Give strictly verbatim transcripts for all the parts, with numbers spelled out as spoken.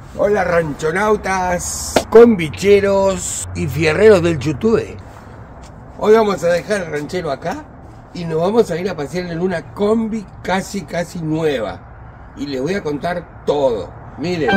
Hola ranchonautas, combicheros y fierreros del YouTube. Hoy vamos a dejar el ranchero acá y nos vamos a ir a pasear en una combi casi casi nueva. Y les voy a contar todo. Miren.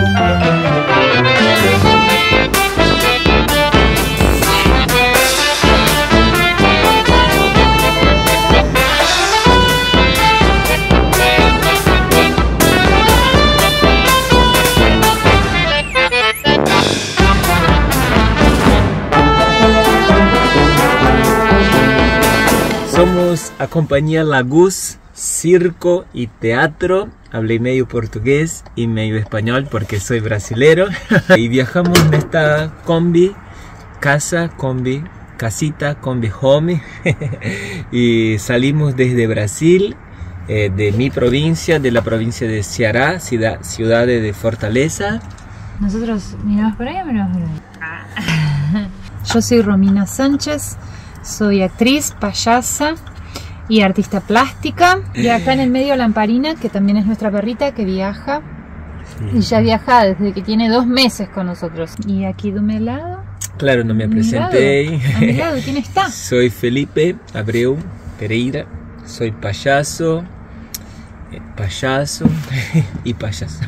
Somos a compañía Lagus, circo y teatro. Hablé medio portugués y medio español porque soy brasilero. Y viajamos en esta combi, casa, combi, casita, combi home. Y salimos desde Brasil, eh, de mi provincia, de la provincia de Ceará, ciudad, ciudad de Fortaleza. Nosotros miramos por ahí o miramos por ahí. Yo soy Romina Sánchez. Soy actriz, payasa y artista plástica. Y acá en el medio Lamparina, que también es nuestra perrita que viaja. Sí. Y ya viaja desde que tiene dos meses con nosotros. Y aquí de mi lado. Claro, no me presenté. A mi lado, ¿quién está? Soy Felipe Abreu Pereira. Soy payaso, eh, payaso y payaso.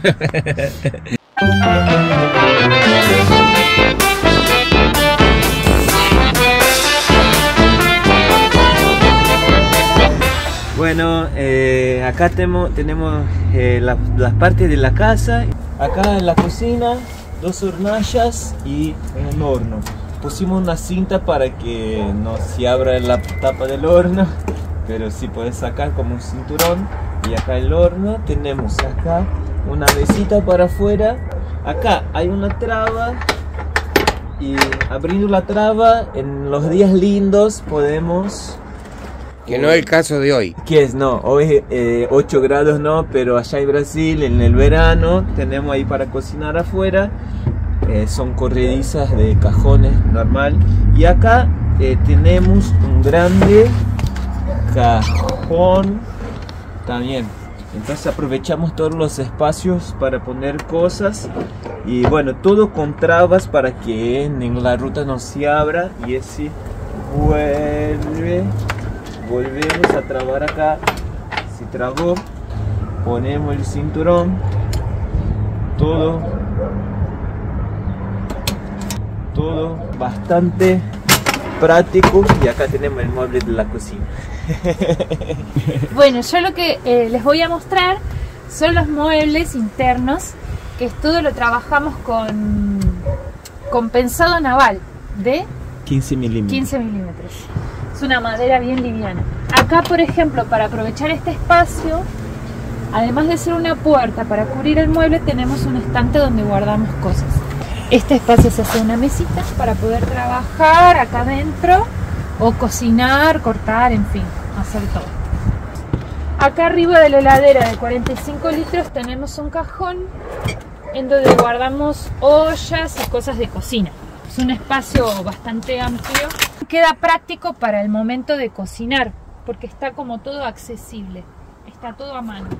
Bueno, eh, acá temo, tenemos eh, la, las partes de la casa. Acá en la cocina, dos hornallas y un horno. Pusimos una cinta para que no se abra la tapa del horno, pero sí puedes sacar como un cinturón. Y acá el horno, tenemos acá una mesita para afuera. Acá hay una traba y abriendo la traba en los días lindos podemos... Que no es el caso de hoy. ¿Qué es? No, hoy eh, ocho grados no, pero allá en Brasil, en el verano, tenemos ahí para cocinar afuera. Eh, son corredizas de cajones normal. Y acá eh, tenemos un grande cajón también. Entonces aprovechamos todos los espacios para poner cosas. Y bueno, todo con trabas para que en la ruta no se abra. Y así vuelve... Volvemos a trabar acá. Se trabó. Ponemos el cinturón. Todo. Todo bastante práctico. Y acá tenemos el mueble de la cocina. Bueno, yo lo que eh, les voy a mostrar son los muebles internos. Que todo lo trabajamos con, con pensado naval de quince milímetros. quince milímetros. Es una madera bien liviana. Acá, por ejemplo, para aprovechar este espacio, además de ser una puerta para cubrir el mueble, tenemos un estante donde guardamos cosas. Este espacio se hace una mesita para poder trabajar acá adentro o cocinar, cortar, en fin, hacer todo. Acá arriba de la heladera de cuarenta y cinco litros tenemos un cajón en donde guardamos ollas y cosas de cocina. Es un espacio bastante amplio. Queda práctico para el momento de cocinar, porque está como todo accesible, está todo a mano.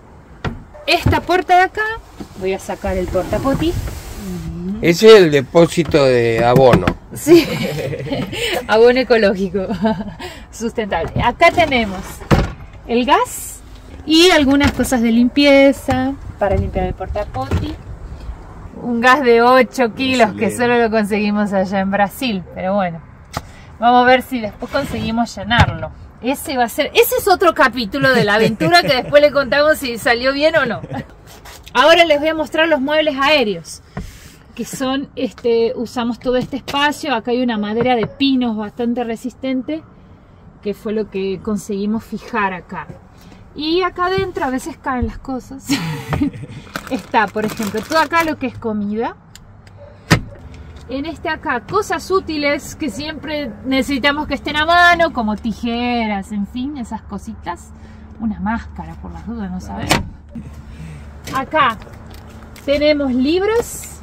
Esta puerta de acá, voy a sacar el portapoti. Ese es el depósito de abono. Sí, abono ecológico, sustentable. Acá tenemos el gas y algunas cosas de limpieza para limpiar el portapoti. Un gas de ocho kilos que solo lo conseguimos allá en Brasil, pero bueno. Vamos a ver si después conseguimos llenarlo. Ese va a ser, ese es otro capítulo de la aventura que después le contamos si salió bien o no. Ahora les voy a mostrar los muebles aéreos, que son, este, usamos todo este espacio. Acá hay una madera de pinos bastante resistente, que fue lo que conseguimos fijar acá. Y acá adentro a veces caen las cosas. Está, por ejemplo, todo acá lo que es comida. En este acá, cosas útiles que siempre necesitamos que estén a mano, como tijeras, en fin, esas cositas. Una máscara, por las dudas, no sabemos. Acá tenemos libros.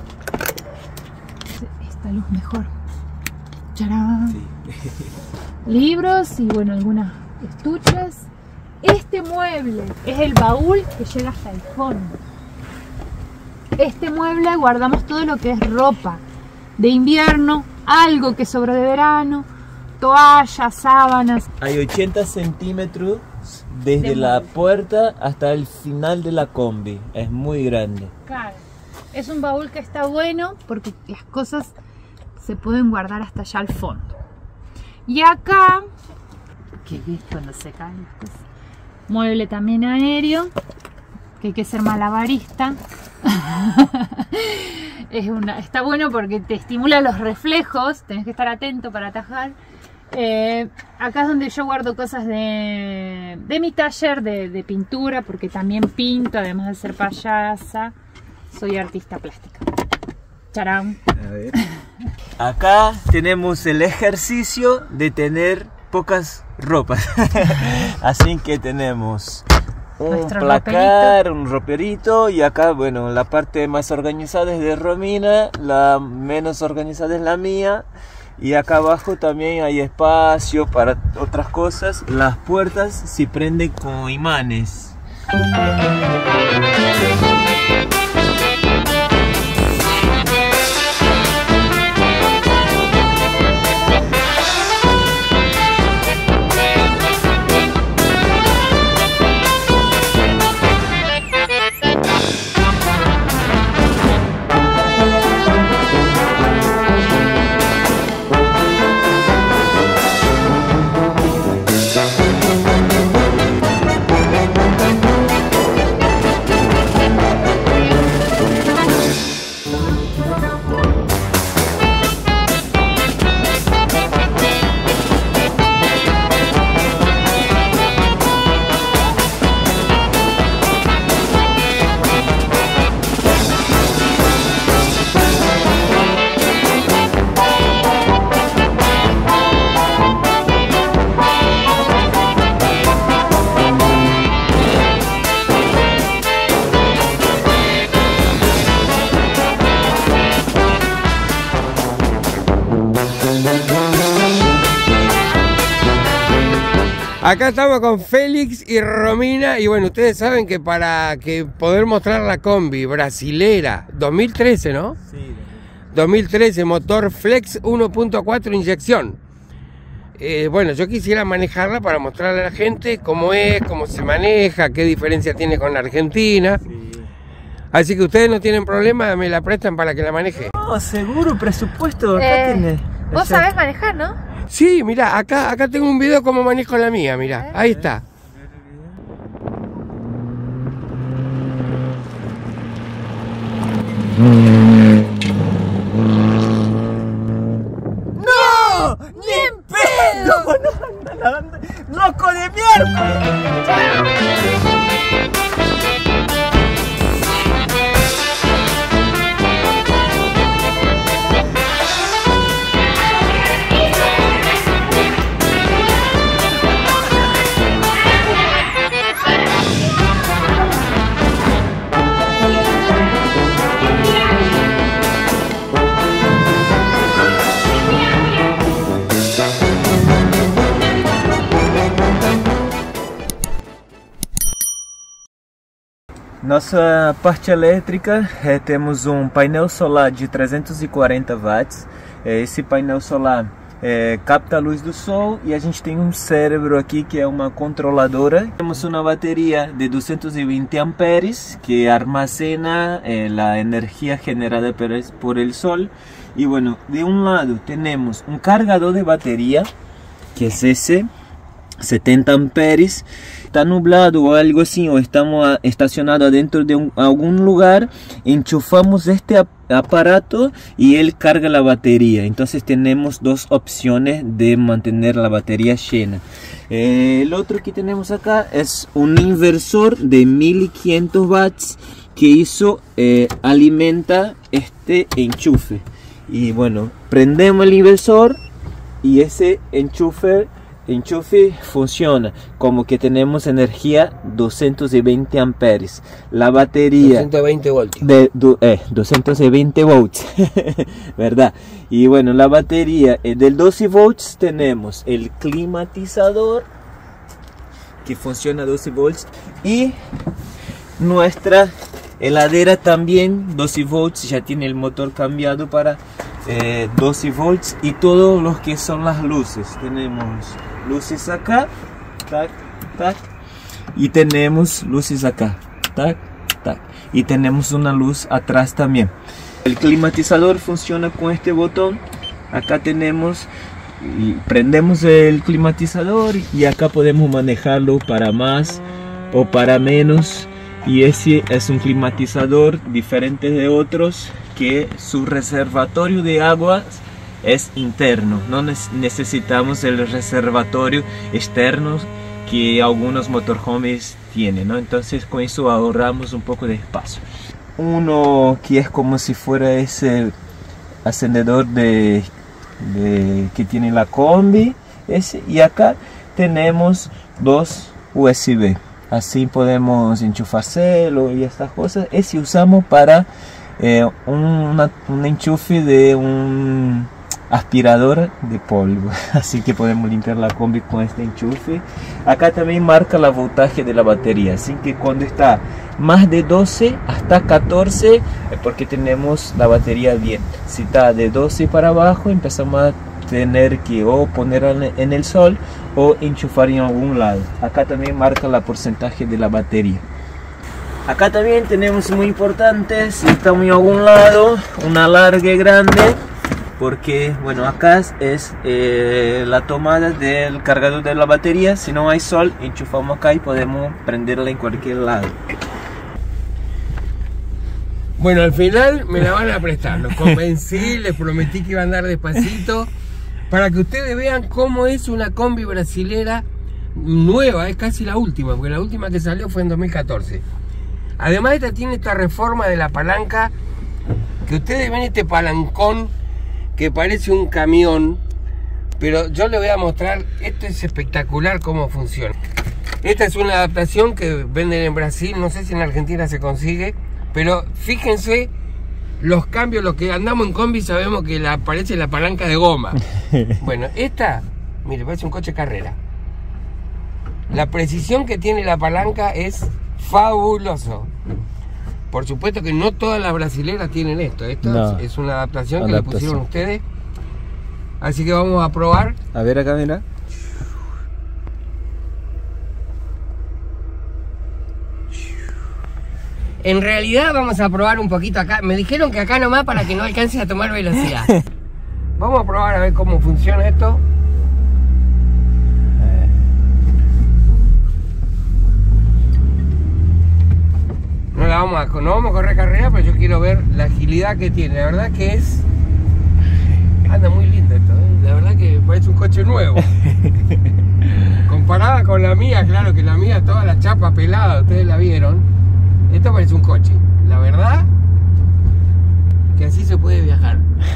Esta luz mejor. ¡Charán! Sí. Libros y, bueno, algunas estuches. Este mueble es el baúl que llega hasta el fondo. este mueble guardamos todo lo que es ropa de invierno, algo que sobre de verano, toallas, sábanas. Hay ochenta centímetros desde de la mueble. puerta hasta el final de la combi. Es muy grande. Claro, es un baúl que está bueno porque las cosas se pueden guardar hasta allá al fondo. Y acá, que ves cuando se caen las cosas, mueble también aéreo, que hay que ser malabarista. Es una, está bueno porque te estimula los reflejos, tenés que estar atento para atajar. Eh, acá es donde yo guardo cosas de, de mi taller de, de pintura, porque también pinto, además de ser payasa, soy artista plástica. Charán. A ver. Acá tenemos el ejercicio de tener pocas ropas. Así que tenemos un Nuestro placar, roperito. un roperito, y acá, bueno, la parte más organizada es de Romina, la menos organizada es la mía. Y acá abajo también hay espacio para otras cosas. Las puertas se prenden con imanes. Acá estamos con Félix y Romina y bueno, ustedes saben que para que poder mostrar la combi brasilera dos mil trece, ¿no? Sí. dos mil trece, motor Flex uno punto cuatro inyección. Eh, bueno, yo quisiera manejarla para mostrarle a la gente cómo es, cómo se maneja, qué diferencia tiene con la Argentina. Sí. Así que ustedes no tienen problema, me la prestan para que la maneje. No, seguro, presupuesto, acá Eh, tenés. Vos sabés manejar, ¿no? Sí, mirá, acá, acá tengo un video cómo manejo la mía, mirá, ahí está. ¡No! ¡Ni en pedo! ¡No, no, no, loco de miércoles! Nossa parte elétrica, é, temos um painel solar de trezentos e quarenta watts. É, esse painel solar é, capta a luz do sol e a gente tem um cérebro aqui que é uma controladora. Temos uma bateria de duzentos e vinte amperes que armazena é, a energia generada por el, por el sol. E bueno, de um lado temos um cargador de bateria que é esse, setenta amperes. Está nublado o algo assim, ou estamos estacionados dentro de um, algum lugar, enchufamos este ap aparato y él carga la batería. Entonces tenemos dos opciones de mantener la batería llena. Eh, el otro que tenemos acá es un inversor de mil quinientos watts que eso eh, alimenta este enchufe. Y bueno, prendemos el inversor y ese enchufe enchufe funciona como que tenemos energía doscientos veinte amperes. La batería doscientos veinte voltios. de du, eh, doscientos veinte volts, ¿verdad? Y bueno, la batería eh, del doce volts tenemos el climatizador que funciona a doce volts y nuestra Heladera también, doce volts, ya tiene el motor cambiado para eh, doce volts. Y todos los que son las luces, tenemos luces acá, tac, tac, y tenemos luces acá, tac, tac, y tenemos una luz atrás también. El climatizador funciona con este botón. Acá tenemos, y prendemos el climatizador y acá podemos manejarlo para más o para menos. Y ese es un climatizador diferente de otros, que su reservatorio de aguas es interno, no necesitamos el reservatorio externo que algunos motorhomes tienen, ¿no? Entonces con eso ahorramos un poco de espacio. Uno que es como si fuera ese encendedor de, de que tiene la combi, ese, y acá tenemos dos U S B, así podemos enchufárselo y estas cosas. Ese usamos para eh, una, un enchufe de un aspirador de polvo, así que podemos limpiar la combi con este enchufe. Acá también marca la voltaje de la batería, así que cuando está más de doce hasta catorce es porque tenemos la batería bien. Si está de doce para abajo empezamos a tener que o ponerla en el sol o enchufar en algún lado. Acá también marca la porcentaje de la batería. Acá también tenemos muy importante, si estamos en algún lado, una alargue grande, porque bueno, acá es eh, la tomada del cargador de la batería. Si no hay sol, enchufamos acá y podemos prenderla en cualquier lado. Bueno, al final me la van a prestar, los convencí, les prometí que iba a andar despacito, para que ustedes vean cómo es una combi brasilera nueva, es casi la última, porque la última que salió fue en dos mil catorce. Además esta tiene esta reforma de la palanca, que ustedes ven este palancón que parece un camión, pero yo les voy a mostrar, esto es espectacular cómo funciona. Esta es una adaptación que venden en Brasil, no sé si en Argentina se consigue, pero fíjense los cambios, los que andamos en combi sabemos que la, parece la palanca de goma. Bueno, esta, mire, parece un coche carrera. La precisión que tiene la palanca es fabuloso. Por supuesto que no todas las brasileras tienen esto. Esto no, es una adaptación, adaptación que le pusieron ustedes. Así que vamos a probar. A ver acá, mira. En realidad vamos a probar un poquito acá. Me dijeron que acá nomás para que no alcance a tomar velocidad. Vamos a probar a ver cómo funciona esto. No la vamos a, no vamos a correr carrera, pero yo quiero ver la agilidad que tiene. La verdad que es... Anda muy lindo esto, ¿eh? La verdad que parece un coche nuevo. Comparada con la mía, claro que la mía toda la chapa pelada, ustedes la vieron. Esto parece un coche. La verdad que así se puede viajar.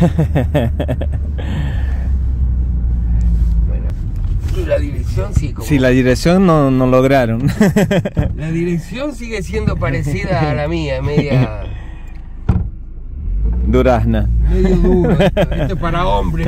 Bueno, y la dirección sí. Como... Sí, la dirección no, no lograron. La dirección sigue siendo parecida a la mía, media... Durazna. Medio duro. Esto, esto es para hombres.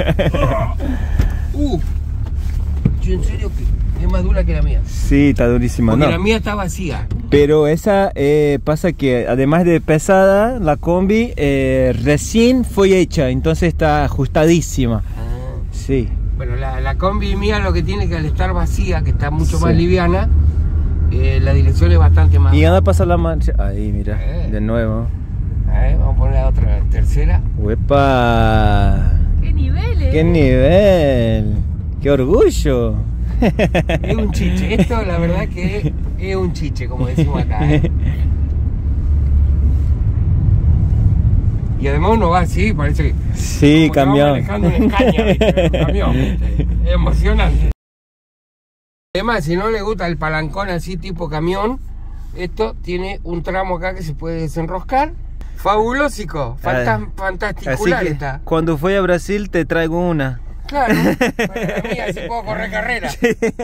Uh, yo en serio que... Es más dura que la mía. Sí, está durísima. Porque no. La mía está vacía. Pero esa eh, pasa que además de pesada, la combi eh, recién fue hecha, entonces está ajustadísima. Ah. Sí. Bueno, la, la combi mía lo que tiene que al estar vacía, que está mucho sí. más liviana, eh, la dirección es bastante más... Y anda a pasar la marcha. Ahí, mira, eh. de nuevo. A ver, vamos a poner la otra, la tercera. ¡Uepa! ¡Qué nivel, eh! ¡Qué nivel! ¡Qué orgullo! Es un chiche, esto la verdad que es, es un chiche, como decimos acá, ¿eh? Y además uno va así, parece que... Sí, como camión. Que manejando una escaña, ¿viste? Un camión, ¿viste? Es emocionante. Además, si no le gusta el palancón así tipo camión, esto tiene un tramo acá que se puede desenroscar. Fabulósico, Fanta fantasticular está. Cuando fui a Brasil te traigo una. Claro, para mí así puedo correr carrera. Sí.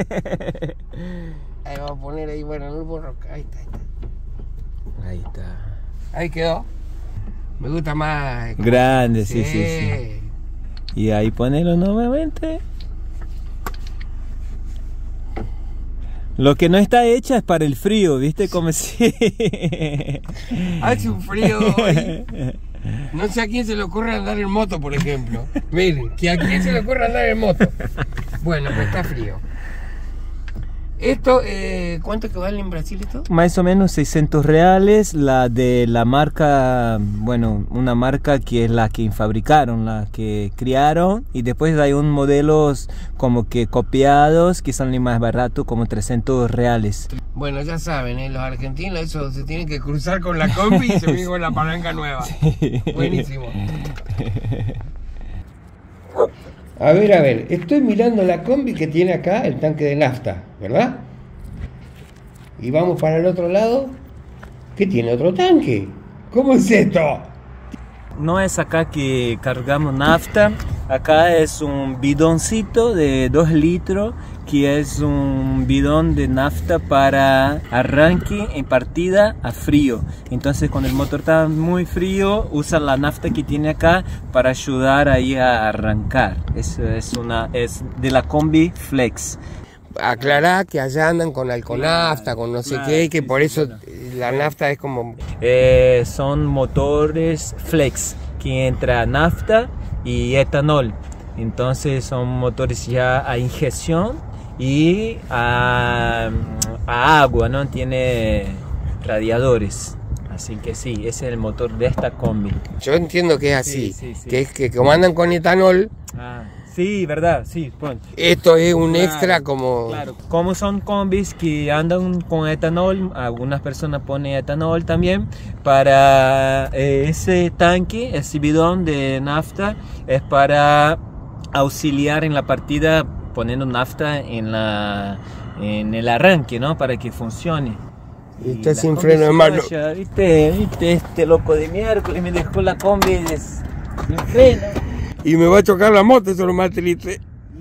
Ahí vamos a poner ahí, bueno, no puedo rocar. Ahí está, ahí está. Ahí está. Ahí quedó. Me gusta más. Grande, sí, sí, sí, sí. Y ahí ponelo nuevamente. Lo que no está hecha es para el frío, ¿viste? Como si... Hace un frío hoy. No sé a quién se le ocurre andar en moto, por ejemplo. Miren, que a quién se le ocurre andar en moto. Bueno, pues está frío. Esto, eh, ¿cuánto que vale en Brasil esto? Más o menos seiscientos reales, la de la marca, bueno, una marca que es la que fabricaron, la que criaron, y después hay un modelos como que copiados que son más baratos, como trescientos reales. Bueno, ya saben, ¿eh? Los argentinos eso se tienen que cruzar con la combi y se viene con la palanca nueva. Sí. Buenísimo. A ver, a ver, estoy mirando la combi que tiene acá el tanque de nafta, ¿verdad? Y vamos para el otro lado, que tiene otro tanque. ¿Cómo es esto? No es acá que cargamos nafta, acá es un bidoncito de dos litros, que es un bidón de nafta para arranque en partida a frío. Entonces cuando el motor está muy frío, usa la nafta que tiene acá para ayudar ahí a arrancar. Es, es, una, es de la combi Flex. Aclará que allá andan con alconafta, con no sé claro, qué, que sí, por sí, eso claro. La nafta es como... Eh, son motores Flex, que entra nafta y etanol. Entonces son motores ya a inyección y a, a agua, ¿no? Tiene radiadores. Así que sí, ese es el motor de esta combi. Yo entiendo que es así, sí, sí, sí. que es que como andan con etanol... Ah. Sí, verdad, sí. Bueno. Esto es un claro, extra como... Claro, como son combis que andan con etanol, algunas personas ponen etanol también, para eh, ese tanque, ese bidón de nafta, es para auxiliar en la partida poniendo nafta en, la, en el arranque, ¿no? Para que funcione. Y está sin freno de mano. ¿Viste? ¿Viste? Este loco de miércoles me dejó la combi sin freno. Y me va a chocar la moto, eso es lo más triste.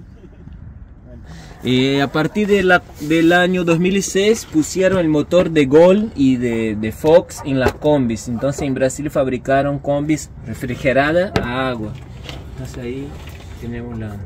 Eh, a partir de la, del año dos mil seis pusieron el motor de Gol y de, de Fox en las combis. Entonces en Brasil fabricaron combis refrigeradas a agua. Entonces ahí tenemos la...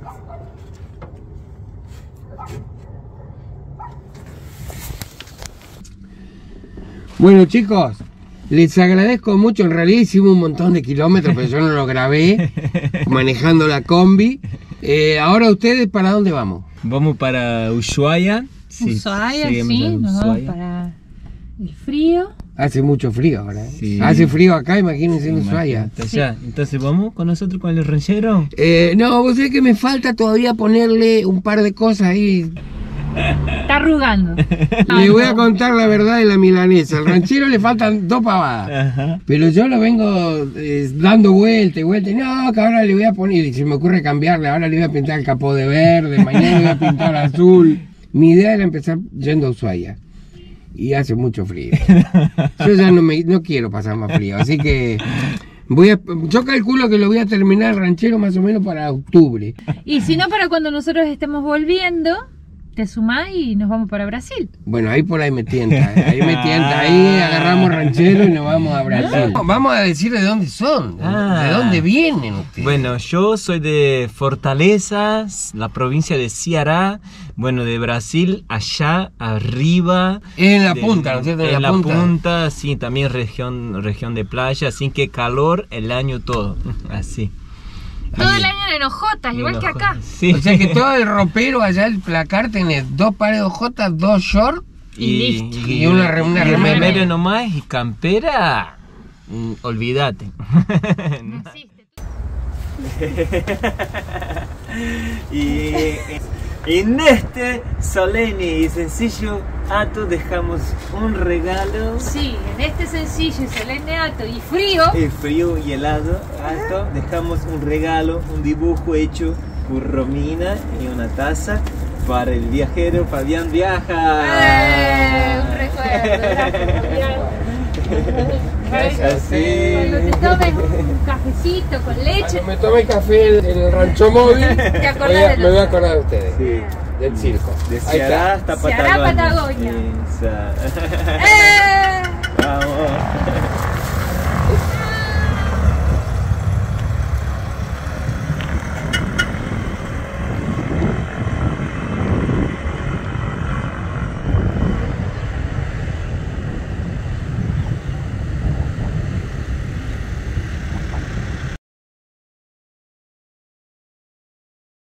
Bueno chicos, les agradezco mucho, en realidad hicimos un montón de kilómetros, pero yo no lo grabé, manejando la combi. Eh, ahora ustedes, ¿para dónde vamos? Vamos para Ushuaia. Sí, Ushuaia, sí, sí nos vamos para el frío. Hace mucho frío ahora, ¿eh? Sí. Hace frío acá, imagínense en Ushuaia. Sí. Entonces, ¿vamos con nosotros con el ranchero? Eh, no, vos sabés que me falta todavía ponerle un par de cosas ahí. Está arrugando. Le voy a contar la verdad de la milanesa. Al ranchero le faltan dos pavadas. Ajá. Pero yo lo vengo eh, dando vuelta y vuelta. No, que ahora le voy a poner, y se me ocurre cambiarle, ahora le voy a pintar el capó de verde, mañana le voy a pintar azul. Mi idea era empezar yendo a Ushuaia. Y hace mucho frío. Yo ya no, me, no quiero pasar más frío. Así que voy a, yo calculo que lo voy a terminar el ranchero más o menos para octubre. Y si no, para cuando nosotros estemos volviendo, te sumás y nos vamos para Brasil. Bueno, ahí por ahí me tienta, ¿eh? Ahí me tienta, ahí agarramos ranchero y nos vamos a Brasil. ¿No? Vamos a decir de dónde son, de, ah. de dónde vienen ustedes. Bueno, yo soy de Fortaleza, la provincia de Ceará, bueno, de Brasil, allá arriba. En la de, punta, ¿no es cierto? En, en la, la punta. punta, sí, también región, región de playa, así que calor el año todo, así. Todo el año en hojotas, igual en que acá. Sí. O sea que todo el ropero allá, el placar, tenés dos pares de hojotas, dos shorts y, y listo. Y una, una y remera. remera nomás y campera, mm, olvídate. No existe. Y en este solemne y sencillo acto dejamos un regalo. Sí, en este sencillo y solemne acto y frío. Y frío y helado acto dejamos un regalo, un dibujo hecho por Romina y una taza para el viajero Fabián Viaja. ¡Eh! Un recuerdo, gracias Fabián. Así. Cuando te tomes un cafecito con leche. Cuando me tome café en el rancho móvil, ¿Te acordás voy a, de los... me voy a acordar de ustedes. Sí. Del circo. De Ceará hasta Patagonia. Ceará, Patagonia. Esa. ¡Eh!